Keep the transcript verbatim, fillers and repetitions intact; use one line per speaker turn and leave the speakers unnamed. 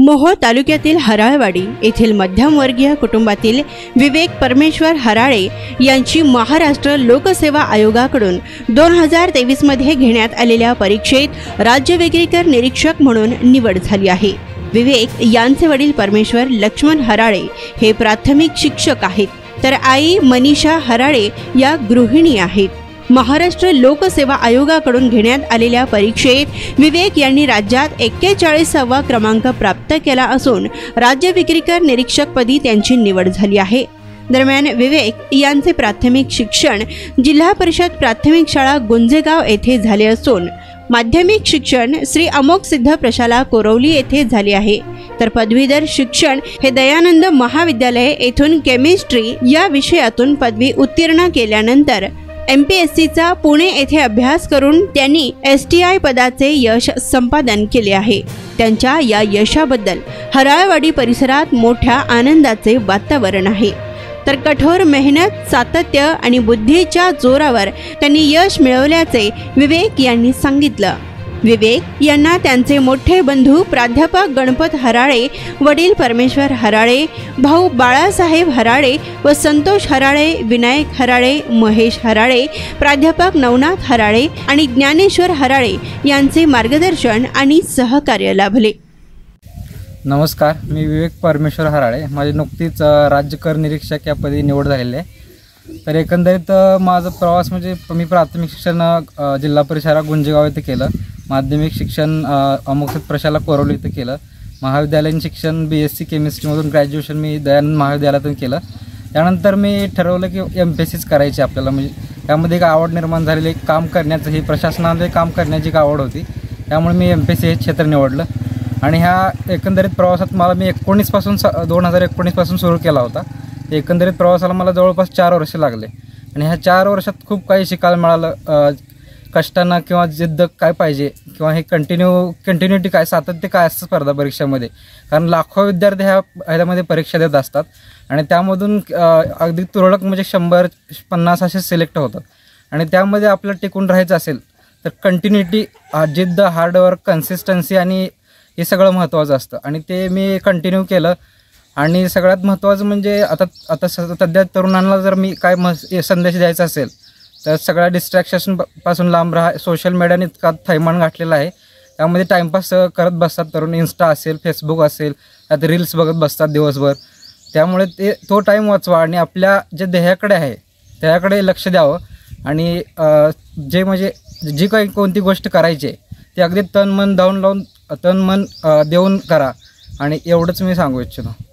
मोहोळ तालुक्यातील हराळवाडी येथील मध्यमवर्गीय कुटुंबातील विवेक परमेश्वर हराळे यांची महाराष्ट्र लोकसेवा आयोगाकडून दोन हजार तेवीस मध्ये घेण्यात आलेल्या परीक्षेत राज्य वेगळीकर निरीक्षक म्हणून निवड झाली आहे। विवेक यांचे वडील परमेश्वर लक्ष्मण हराळे हे प्राथमिक शिक्षक आहेत, तर आई मनीषा हराळे या गृहिणी आहेत। महाराष्ट्र लोकसेवा आयोगाकडून घेण्यात आलेल्या परीक्षेत विवेक यांनी राज्यात एक्केचाळीसावा क्रमांक प्राप्त केला असून राज्य विक्रीकर निरीक्षकपदी त्यांची निवड झाली आहे। दरम्यान विवेक यांचे प्राथमिक शिक्षण जिल्हा परिषद प्राथमिक शाळा गुंजेगाव येथे झाले असून माध्यमिक शिक्षण श्री अमोघ सिद्ध प्रशाला कोरवली येथे झाले आहे, तर पदवीधर शिक्षण हे दयानंद महाविद्यालय येथून केमिस्ट्री या विषयातून पदवी उत्तीर्ण केल्यानंतर एम पी एस सीचा पुणे येथे अभ्यास करून त्यांनी एस टी आय पदाचे यश संपादन केले आहे। त्यांच्या या यशाबद्दल हराळवाडी परिसरात मोठ्या आनंदाचे वातावरण आहे, तर कठोर मेहनत, सातत्य आणि बुद्धीच्या जोरावर त्यांनी यश मिळवल्याचे विवेक यांनी सांगितलं। विवेक यांना त्यांचे मोठे बंधू प्राध्यापक गणपत हराळे, वडील परमेश्वर हराळे, भाऊ बाळासाहेब हराळे व संतोष हराळे, विनायक हराळे, महेश हराळे, प्राध्यापक नवनाथ हराळे आणि ज्ञानेश्वर हराळे यांचे मार्गदर्शन आणि सहकार्य लाभले।
नमस्कार, मी विवेक परमेश्वर हराळे। माझी नुकतीच राज्य कर निरीक्षक या पदी निवड झालेली आहे। तर एकंदरीत माझा प्रवास म्हणजे मी प्राथमिक शिक्षण जिल्हा परिषद गुंजेगाव येथे केलं, माध्यमिक शिक्षण अमोघ सिद्ध प्रशाला कोरवली येथे केलं, महाविद्यालयीन शिक्षण बी एस सी केमिस्ट्रीमधून ग्रॅज्युएशन मी दयानंद महाविद्यालयातून केलं। त्यानंतर मी ठरवलं की एम पी एस सीच करायची आपल्याला, म्हणजे त्यामध्ये एक आवड निर्माण झालेली, एक काम करण्याचं, ही प्रशासनामध्ये काम करण्याची एक आवड होती, त्यामुळे मी एम पी एस सी हे क्षेत्र निवडलं। आणि ह्या एकंदरीत प्रवासात मला मी एकोणीसपासून दोन हजार एकोणीसपासून सुरू केला होता। एकंदरीत प्रवासाला मला जवळपास चार वर्ष लागले आणि ह्या चार वर्षात खूप काही शिकायला मिळालं। कष्टानं किंवा जिद्द काय पाहिजे किंवा हे कंटिन्यू कंटिन्युटी काय, सातत्य काय असतं स्पर्धा परीक्षेमध्ये, कारण लाखो विद्यार्थी ह्या ह्याच्यामध्ये परीक्षा देत असतात आणि त्यामधून अगदी तुरळक म्हणजे शंभर पन्नास असे सिलेक्ट होतात आणि त्यामध्ये आपल्याला टिकून राहायचं असेल तर कंटिन्युटी, जिद्द, हार्डवर्क, कन्सिस्टन्सी आणि हे सगळं महत्त्वाचं असतं आणि ते मी कंटिन्यू केलं। आणि सगळ्यात महत्त्वाचं म्हणजे आता आता सध्या तरुणांना जर मी काय म संदेश द्यायचा असेल तर सगळ्या डिस्ट्रॅक्शनपासून लांब राहा। सोशल मीडियाने इतका थैमान गाठलेला आहे, त्यामध्ये टाईमपास करत बसतात तरुण, इन्स्टा असेल, फेसबुक असेल, त्यात रील्स बघत बसतात दिवसभर। त्यामुळे ते तो टाईम वाचवा आणि आपल्या जे ध्येयाकडे आहे त्याकडे लक्ष द्यावं आणि जे म्हणजे जी काही कोणती गोष्ट करायची ती अगदी तन मन धावून लावून तन मन देऊन करा आणि एवढंच मी सांगू इच्छितो।